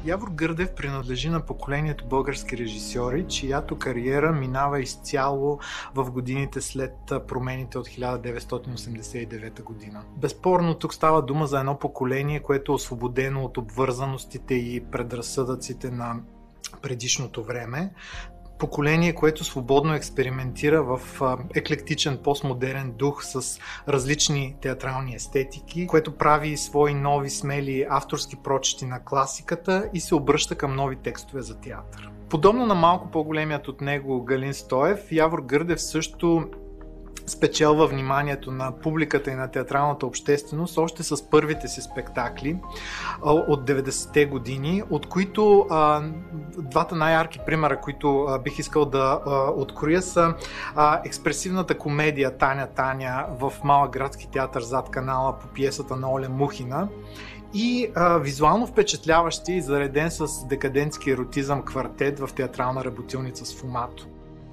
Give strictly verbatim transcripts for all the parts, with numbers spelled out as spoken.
Явор Гърдев принадлежи на поколението български режисьори, чиято кариера минава изцяло в годините след промените от хиляда деветстотин осемдесет и девета година. Безспорно тук става дума за едно поколение, което е освободено от обвързаностите и предразсъдъците на предишното време. Поколение, което свободно експериментира в еклектичен постмодерен дух с различни театрални естетики, което прави свои нови смели авторски прочити на класиката и се обръща към нови текстове за театър. Подобно на малко по-големият от него Галин Стоев, Явор Гърдев също спечелва вниманието на публиката и на театралната общественост още с първите си спектакли от деветдесетте години, от които а, двата най-ярки примера, които а, бих искал да а, откроя, са а, експресивната комедия Таня Таня в Малък градски театър зад канала по пиесата на Оля Мухина и а, визуално впечатляващи и зареден с декадентски еротизъм квартет в театрална работилница с Фумато.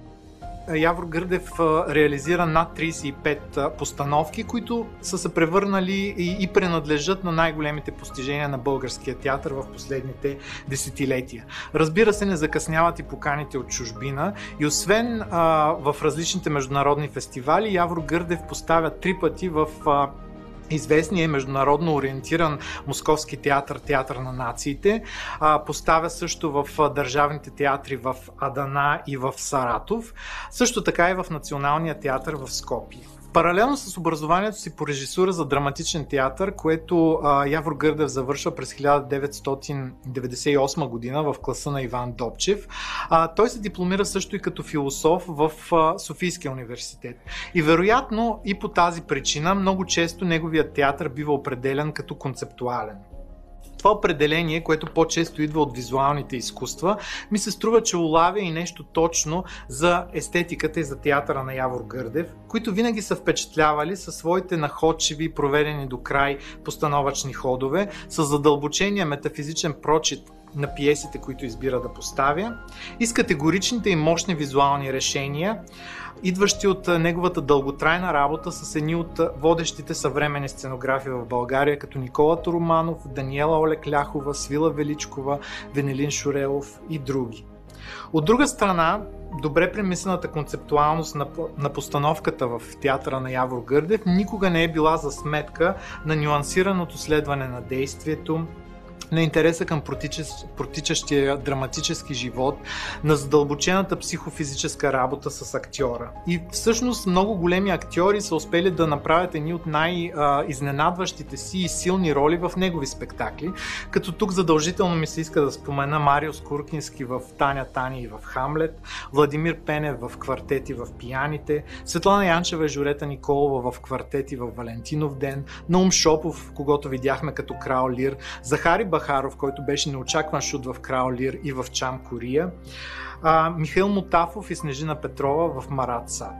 Явор Гърдев реализира над тридесет и пет постановки, които са се превърнали и принадлежат на най-големите постижения на българския театър в последните десетилетия. Разбира се, не закъсняват и поканите от чужбина и освен а, в различните международни фестивали, Явор Гърдев поставя три пъти в а, известният международно ориентиран Московски театър, Театър на нациите, поставя също в държавните театри в Адана и в Саратов, също така и в Националния театър в Скопje. Паралелно с образованието си по режисура за драматичен театър, което а, Явор Гърдев завършва през хиляда деветстотин деветдесет и осма година в класа на Иван Добчев, а, той се дипломира също и като философ в а, Софийския университет. И вероятно и по тази причина много често неговият театър бива определен като концептуален. Това определение, което по-често идва от визуалните изкуства, ми се струва, че улавя и нещо точно за естетиката и за театъра на Явор Гърдев, които винаги са впечатлявали със своите находчиви и проведени до край постановъчни ходове, с задълбочения метафизичен прочит на пиесите, които избира да поставя, и с категоричните и мощни визуални решения, идващи от неговата дълготрайна работа с едни от водещите съвременни сценографи в България, като Никола Тороманов, Даниела Олекляхова, Свила Величкова, Венелин Шурелов и други. От друга страна, добре премислената концептуалност на, на постановката в театъра на Явор Гърдев никога не е била за сметка на нюансираното следване на действието, на интереса към протичащия драматически живот, на задълбочената психофизическа работа с актьора. И всъщност много големи актьори са успели да направят едни от най-изненадващите си и силни роли в негови спектакли, като тук задължително ми се иска да спомена Марио Скуркински в Таня Таня и в Хамлет, Владимир Пенев в Квартети в Пияните, Светлана Янчева и Жорета Николова в Квартети в Валентинов ден, Наум Шопов, когото видяхме като Крал Лир, Захари Бахаров, който беше неочакван шут в Крал Лир и в Чам Кория, а, Михаил Мотафов и Снежина Петрова в Марат Сад.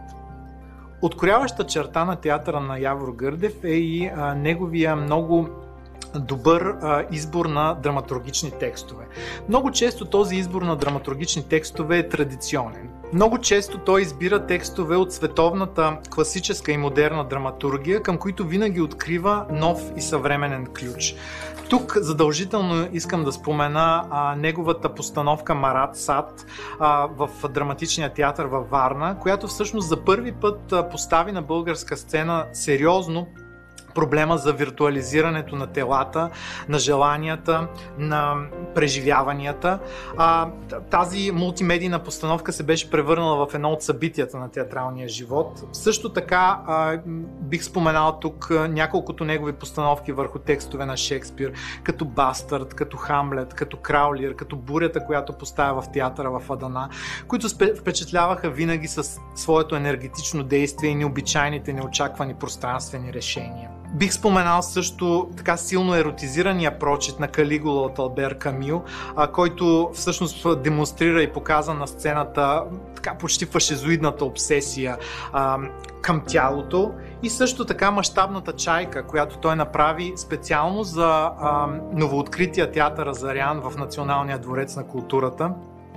Открояваща черта на театъра на Явор Гърдев е и а, неговия много добър а, избор на драматургични текстове. Много често този избор на драматургични текстове е традиционен. Много често той избира текстове от световната класическа и модерна драматургия, към които винаги открива нов и съвременен ключ. Тук задължително искам да спомена а, неговата постановка Марат Сад а, в драматичния театър във Варна, която всъщност за първи път а, постави на българска сцена сериозно проблема за виртуализирането на телата, на желанията, на преживяванията. А, тази мултимедийна постановка се беше превърнала в едно от събитията на театралния живот. Също така а, бих споменал тук няколкото негови постановки върху текстове на Шекспир, като Бастърд, като Хамлет, като Крал Лир, като Бурята, която поставя в театъра в Адана, които впечатляваха винаги с своето енергетично действие и необичайните, неочаквани пространствени решения. Бих споменал също така силно еротизирания прочит на Калигула от Албер Камю, а, който всъщност демонстрира и показа на сцената така почти фашизоидната обсесия а, към тялото, и също така мащабната чайка, която той направи специално за а, новооткрития театър Азарян в Националния дворец на културата,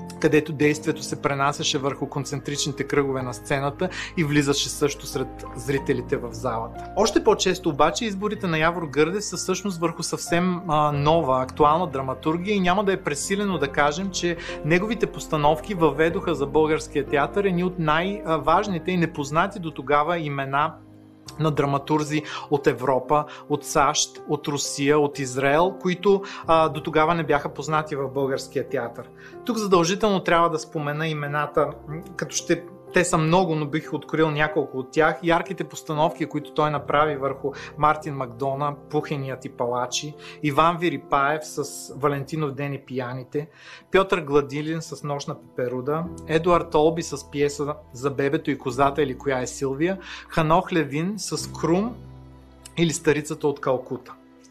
където действието се пренасяше върху концентричните кръгове на сцената и влизаше също сред зрителите в залата. Още по-често обаче изборите на Явор Гърдев са всъщност върху съвсем а, нова, актуална драматургия и няма да е пресилено да кажем, че неговите постановки въведоха за българския театър едни от най-важните и непознати до тогава имена на драматурзи от Европа, от САЩ, от Русия, от Израел, които а, до тогава не бяха познати в българския театър. Тук задължително трябва да спомена имената, като ще те са много, но бих открил няколко от тях. Ярките постановки, които той направи върху Мартин Макдона, Пухеният и палачи, Иван Вирипаев с Валентинов ден и пияните, Пьотър Гладилин с Нощна пеперуда, Едуард Толби с пиеса за бебето и козата или Коя е Силвия, Ханох Левин с Крум или Старицата от Калкута.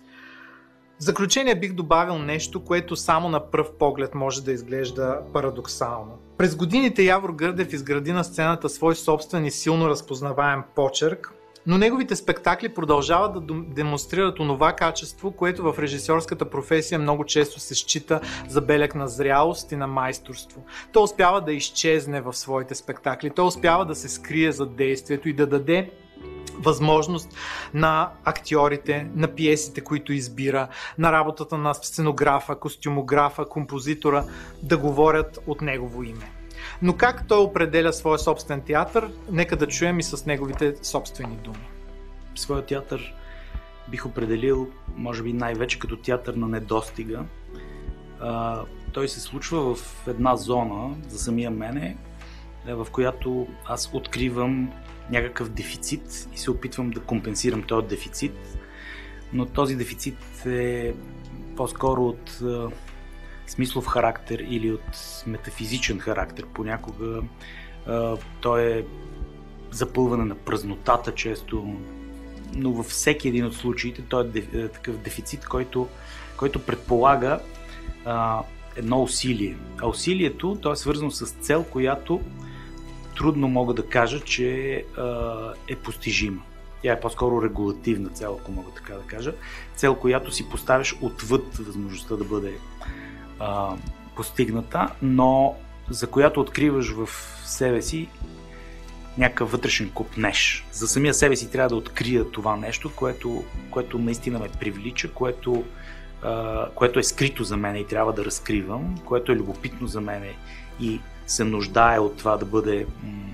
В заключение бих добавил нещо, което само на пръв поглед може да изглежда парадоксално. През годините Явор Гърдев изгради на сцената свой собствен и силно разпознаваем почерк, но неговите спектакли продължават да демонстрират онова качество, което в режисьорската професия много често се счита за белег на зрялост и на майсторство. Той успява да изчезне в своите спектакли, той успява да се скрие зад действието и да даде възможност на актьорите, на пиесите, които избира, на работата на сценографа, костюмографа, композитора да говорят от негово име. Но как той определя своя собствен театър, нека да чуем и с неговите собствени думи. Своя театър бих определил, може би най-вече като театър на недостига. А, той се случва в една зона за самия мене, в която аз откривам някакъв дефицит и се опитвам да компенсирам този дефицит, но този дефицит е по-скоро от а, смислов характер или от метафизичен характер. Понякога а, той е запълване на празнотата често, но във всеки един от случаите той е деф, е такъв дефицит, който, който предполага а, едно усилие. А усилието то е свързано с цел, която трудно мога да кажа, че а, е постижима. Тя е по-скоро регулативна цел, ако мога така да кажа. Цел, която си поставяш отвъд възможността да бъде а, постигната, но за която откриваш в себе си някакъв вътрешен копнеж. За самия себе си трябва да открия това нещо, което, което наистина ме привлича, което, а, което е скрито за мен и трябва да разкривам, което е любопитно за мен и се нуждае от това да бъде,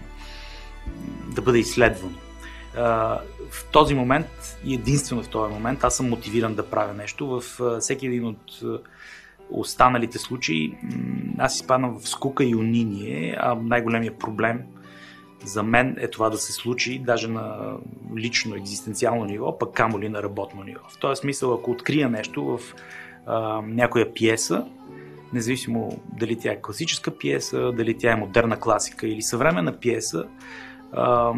да бъде изследвано. В този момент и единствено в този момент аз съм мотивиран да правя нещо. В всеки един от останалите случаи аз изпадам в скука и униние, а най-големият проблем за мен е това да се случи даже на лично екзистенциално ниво, пък камо ли на работно ниво. В този смисъл, ако открия нещо в а, някоя пиеса, независимо дали тя е класическа пиеса, дали тя е модерна класика или съвременна пиеса, а,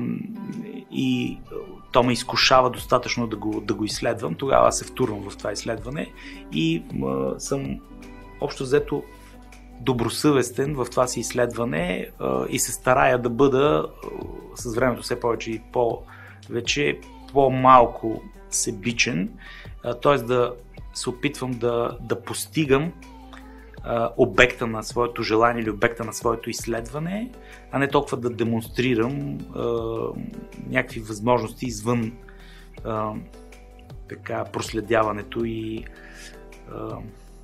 и то ме изкушава достатъчно да го, да го изследвам, тогава аз се втурвам в това изследване и а, съм общо взето добросъвестен в това си изследване а, и се старая да бъда а, с времето все повече и повече по-малко себичен, т.е. да се опитвам да, да постигам обекта на своето желание или обекта на своето изследване, а не толкова да демонстрирам а, някакви възможности извън а, така, проследяването и, а,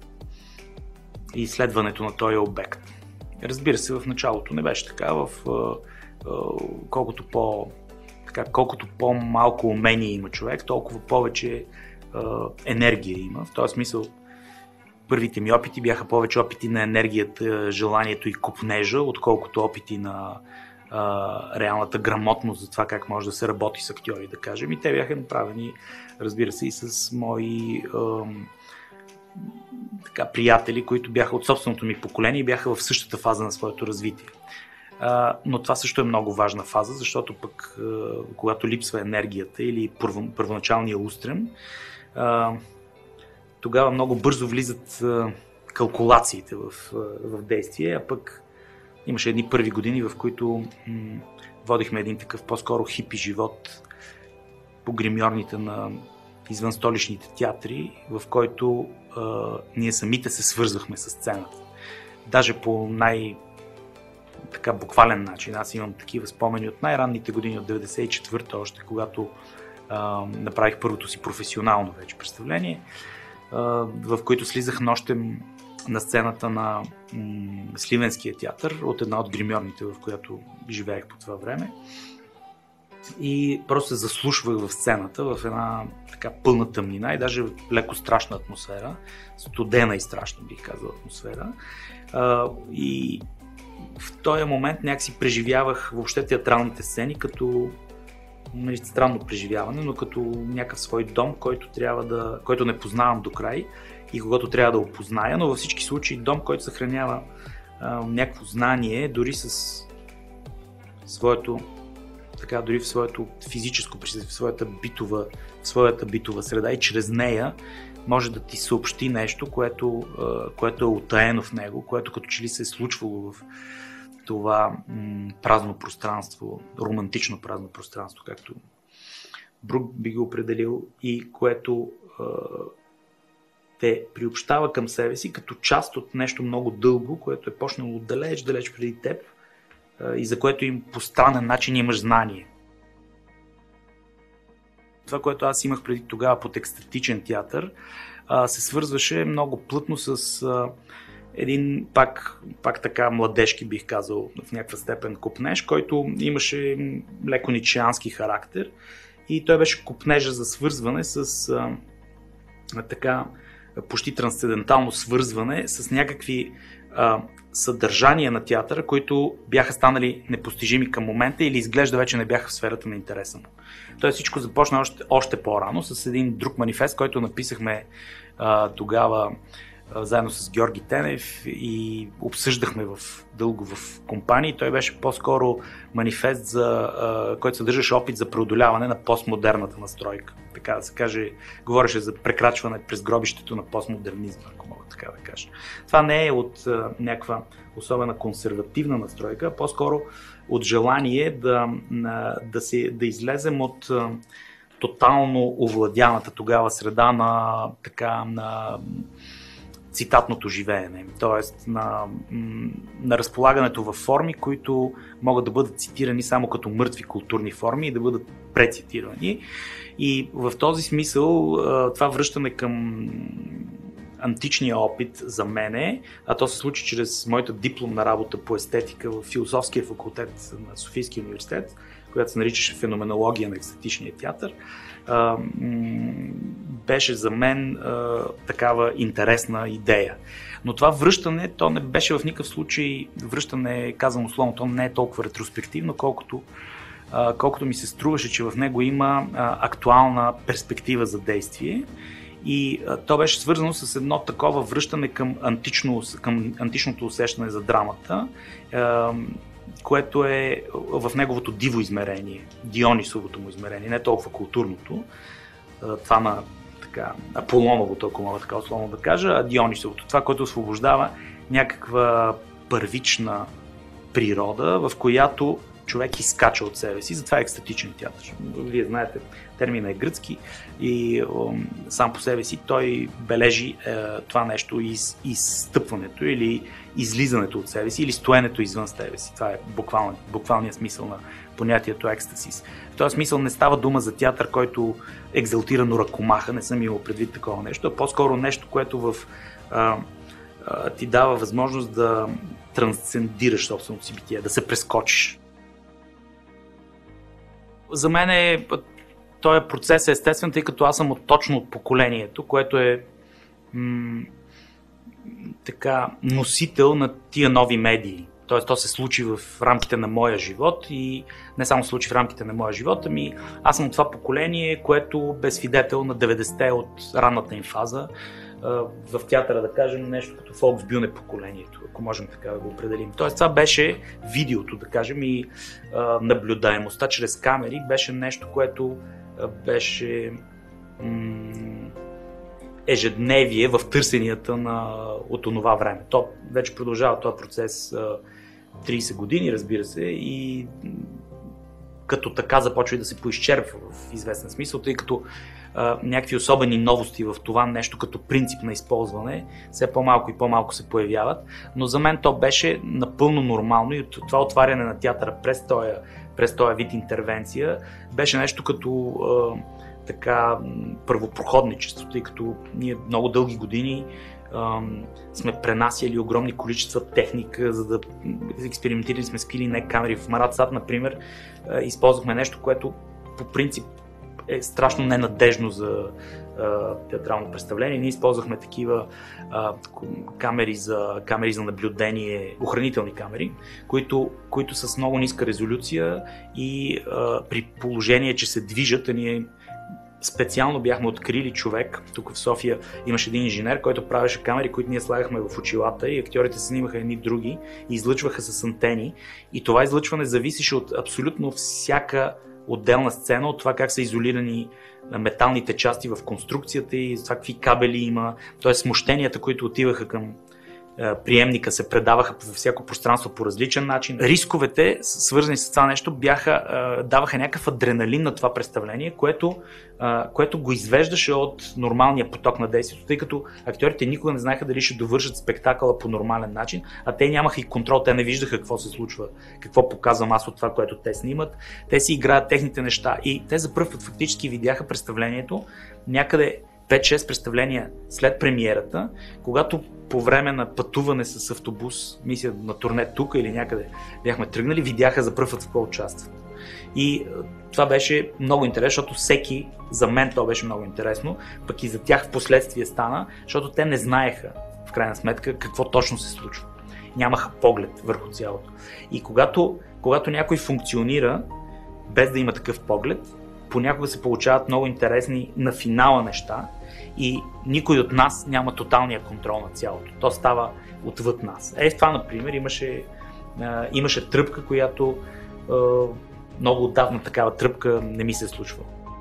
и изследването на този обект. Разбира се, в началото не беше така, в а, а, колкото, по, така, колкото по-малко умение има човек, толкова повече а, енергия има. В този смисъл първите ми опити бяха повече опити на енергията, желанието и копнежа, отколкото опити на а, реалната грамотност за това как може да се работи с актьори, да кажем. И те бяха направени, разбира се, и с мои а, така, приятели, които бяха от собственото ми поколение и бяха в същата фаза на своето развитие. А, но това също е много важна фаза, защото пък а, когато липсва енергията или първо, първоначалния устрем, а, тогава много бързо влизат а, калкулациите в, а, в действие, а пък имаше едни първи години, в които м- водихме един такъв по-скоро хипи живот по гримьорните на извънстоличните театри, в който а, ние самите се свързвахме с сцената. даже по най- така буквален начин. Аз имам такива спомени от най-ранните години, от деветдесет и четвърта още, когато а, направих първото си професионално вече представление, а, в които слизах нощем на сцената на м- Сливенския театър, от една от гримьорните, в която живеех по това време. И просто се заслушвах в сцената, в една така пълна тъмнина и даже леко страшна атмосфера, студена и страшна, бих казал, атмосфера. А, и в този момент някакси преживявах въобще театралните сцени като нали, странно преживяване, но като някакъв свой дом, който, трябва да, който не познавам до край и когато трябва да опозная, но във всички случаи дом, който съхранява а, някакво знание, дори с своето така, дори в своето физическо присъствие, в своята битова, в своята битова среда и чрез нея може да ти съобщи нещо, което, което е утаено в него, което като че ли се е случвало в това м- празно пространство, романтично празно пространство, както Брук би го определил, и което е, те приобщава към себе си като част от нещо много дълго, което е почнало далеч, далеч преди теб, и за което им по странен начин имаш знание. Това, което аз имах преди тогава под екстатичен театър, се свързваше много плътно с един пак, пак така младежки, бих казал, в някаква степен купнеж, който имаше леко ницшеански характер и той беше купнежа за свързване с а, така почти трансцендентално свързване с някакви а, съдържания на театъра, които бяха станали непостижими към момента или изглежда вече не бяха в сферата на интереса му. Тоест всичко започна още, още по-рано с един друг манифест, който написахме а, тогава а, заедно с Георги Тенев и обсъждахме в, дълго в компании. Той беше по-скоро манифест, за, а, който съдържаше опит за преодоляване на постмодерната настройка. Така да се каже, говореше за прекрачване през гробището на постмодернизма, ако мога така да кажа. Това не е от а, някаква особена консервативна настройка, а по-скоро от желание да, на, да, се, да излезем от а, тотално овладяната тогава среда на, така, на цитатното живеене, т.е. На, на разполагането в форми, които могат да бъдат цитирани само като мъртви културни форми и да бъдат прецитирани. И в този смисъл това връщане към античния опит за мене, а то се случи чрез моята дипломна работа по естетика в философския факултет на Софийския университет, която се наричаше феноменология на екстатичния театър, беше за мен такава интересна идея. Но това връщане, то не беше в никакъв случай връщане, казвам условно, то не е толкова ретроспективно, колкото колкото ми се струваше, че в него има актуална перспектива за действие. И а, то беше свързано с едно такова връщане към, антично, към античното усещане за драмата, а, което е в неговото диво измерение, Дионисовото му измерение, не толкова културното, а, това на така, Аполоновото, ако мога така условно да кажа, а Дионисовото, това, което освобождава някаква първична природа, в която човек изкача от себе си, затова е екстатичен театър. Вие знаете, терминът е гръцки и ом, сам по себе си той бележи е, това нещо из, изстъпването или излизането от себе си или стоенето извън себе си. Това е буквално, буквалният смисъл на понятието екстасис. В този смисъл не става дума за театър, който екзалтирано ръкомаха, не съм имал предвид такова нещо, а по-скоро нещо, което в, а, а, ти дава възможност да трансцендираш собственото си битие, да се прескочиш. За мен е, този процес е естествен, тъй като аз съм от, точно от поколението, което е м- така, носител на тия нови медии. Тоест, то се случи в рамките на моя живот и не само се случи в рамките на моя живот, ами аз съм от това поколение, което бе свидетел на деветдесетте от ранната им фаза. В театъра, да кажем, нещо като Фолксбюне поколението, ако можем така да го определим. Тоест, това беше видеото, да кажем, и а, наблюдаемостта чрез камери беше нещо, което а, беше м- ежедневие в търсенията на, от онова време. То вече продължава този процес а, трийсет години, разбира се, и като така започва и да се поизчерпва в известен смисъл, тъй като а, някакви особени новости в това нещо като принцип на използване, все по-малко и по-малко се появяват, но за мен то беше напълно нормално и това отваряне на театъра през този, през този вид интервенция беше нещо като а, така първопроходничество, тъй като ние много дълги години Uh, сме пренасяли огромни количества техника, за да експериментирали сме с какви не камери. В Марат Сад, например, uh, използвахме нещо, което по принцип е страшно ненадежно за uh, театрално представление. Ние използвахме такива uh, камери, за, камери за наблюдение, охранителни камери, които, които са с много ниска резолюция и uh, при положение, че се движат, а ние специално бяхме открили човек, тук в София имаше един инженер, който правеше камери, които ние слагахме в очилата и актьорите се снимаха едни други и излъчваха с антени и това излъчване зависеше от абсолютно всяка отделна сцена, от това как са изолирани металните части в конструкцията и това какви кабели има, т.е. смущенията, които отиваха към приемника, се предаваха във всяко пространство по различен начин. Рисковете, свързани с това нещо, бяха, даваха някакъв адреналин на това представление, което, което го извеждаше от нормалния поток на действието, тъй като актьорите никога не знаеха дали ще довършат спектакъла по нормален начин, а те нямаха и контрол, те не виждаха какво се случва, какво показвам аз от това, което те снимат. Те си играят техните неща и те за пръв път фактически видяха представлението някъде пет-шест представления след премиерата, когато по време на пътуване с автобус, мисля на турне тук или някъде бяхме тръгнали, видяха за пръв път в какво участват. И това беше много интересно, защото всеки, за мен това беше много интересно, пък и за тях в последствие стана, защото те не знаеха в крайна сметка какво точно се случва. Нямаха поглед върху цялото. И когато, когато някой функционира без да има такъв поглед, понякога се получават много интересни на финала неща и никой от нас няма тоталния контрол на цялото. То става отвъд нас. Е, в това, например, имаше, а, имаше тръпка, която а, много отдавна такава тръпка не ми се е случва.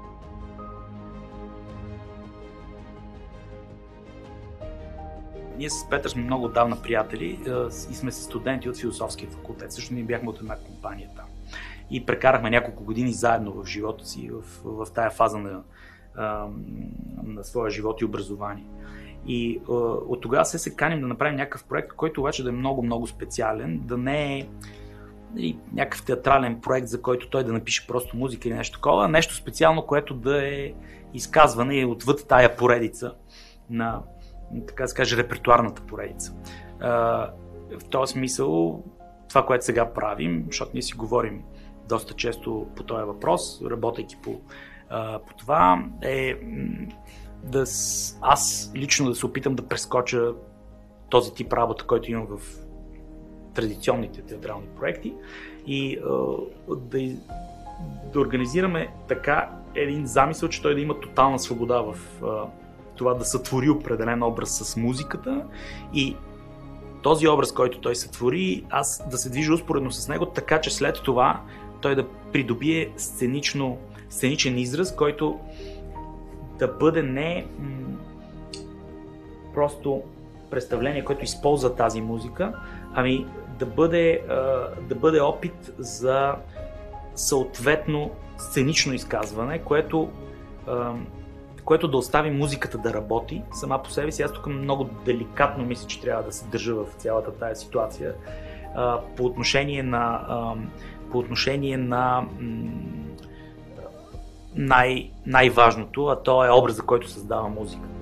Ние с Петър сме много отдавна приятели а, и сме студенти от философския факултет. Също ние бяхме от една компания там. И прекарахме няколко години заедно в живота си, в, в тая фаза на, а, на своя живот и образование. И а, от тогава се се каним да направим някакъв проект, който обаче да е много-много специален, да не е нали, някакъв театрален проект, за който той да напише просто музика или нещо такова, а нещо специално, което да е изказване отвъд тая поредица на, така да се каже, репертуарната поредица. А, в този смисъл, това, което сега правим, защото ние си говорим доста често по този въпрос, работейки по, а, по това, е да аз лично да се опитам да прескоча този тип работа, който имам в традиционните театрални проекти и а, да, да организираме така един замисъл, че той да има тотална свобода в а, това да сътвори определен образ с музиката и този образ, който той сътвори, аз да се движа успоредно с него, така че след това той да придобие сценично, сценичен израз, който да бъде не м- просто представление, което използва тази музика, ами да бъде, а, да бъде опит за съответно сценично изказване, което, а, което да остави музиката да работи сама по себе си. Аз тук много деликатно мисля, че трябва да се държа в цялата тая ситуация а, по отношение на а, по отношение на м- най- най-важното, а то е образа, който създава музиката.